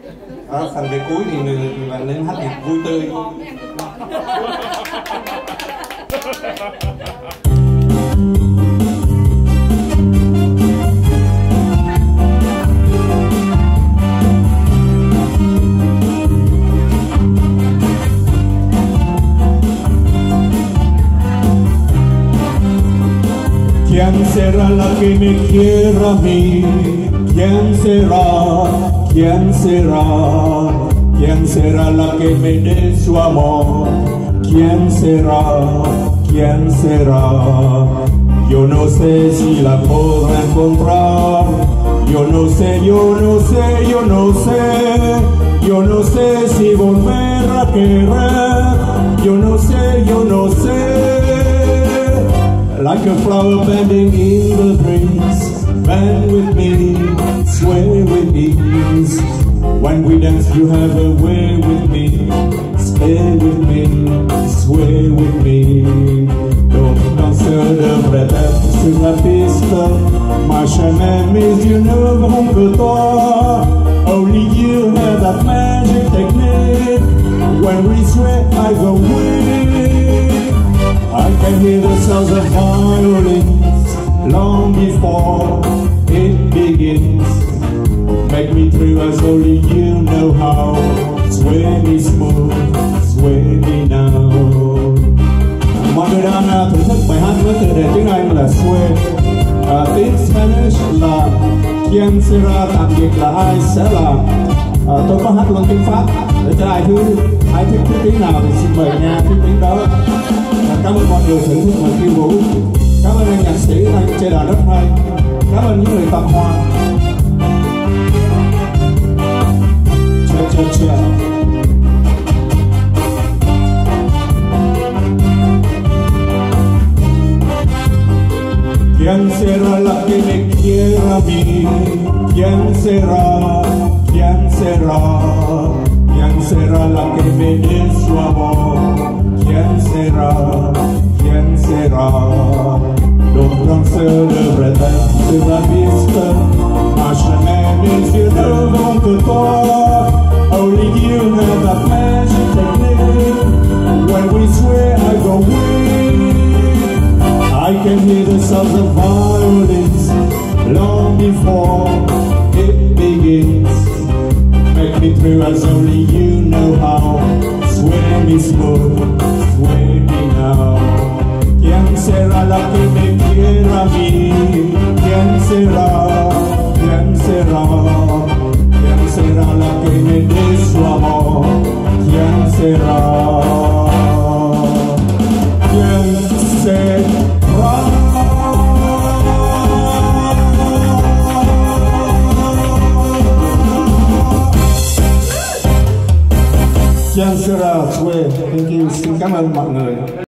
Phần về cuối thì là nên hát nhạc vui tươi. ¿Quién será la que me quiera a mí? ¿Quién será? ¿Quién será? ¿Quién será la que me dé su amor? ¿Quién será? ¿Quién será? Yo no sé si la podré encontrar. Yo no sé, yo no sé, yo no sé. Yo no sé si volver a querer. Yo no sé, yo no sé. Like a flower bending in the breeze, bend with me, sway with ease. When we dance you have a way with me, stay with me, sway with me. Donc danseur devrait être sur la piste, ma chère mes yeux ne verront que toi. Only you have that magic technique, when we sway I go weak. I can hear the sounds of violins long before it begins. Make me thrill as only you know how. Sway me smooth, sway me now. Mọi người đang thưởng thức bài hát với tựa đề tiếng Anh là Sway. Tiếng Spanish là Quien será, tạm dịch là ai sẽ là. Tôi có hát luôn tiếng Pháp để cho ai thích tiếng nào thì xin mời nha tiếng đó. Cảm ơn mọi người thưởng thức và khiêu vũ. Cảm ơn anh nhạc sĩ đang chơi đàn rất hay. Cảm ơn những người tặng hoa. Cha. ¿Quién será la que me quiera a mí? ¿Quién será? ¿Quién será? ¿Quién será la que me dé su amor? ¿Quién será? ¿Quién será? Donc danseur devrait être sur la piste, ma chère mes yeux ne verront que toi. Only you have that magic technique, when we sway I go weak. I can hear the sounds of violins long before it begins. Make me thrill as only you know how. Sway me smooth, sway me now. ¿Quién será la que me quiera a mí? ¿Quién será? ¿Quién será? ¿Quién será la que me dé su amor? ¿Quién será? ¿Quién será? ¿Quién será? Xin cảm ơn mọi người.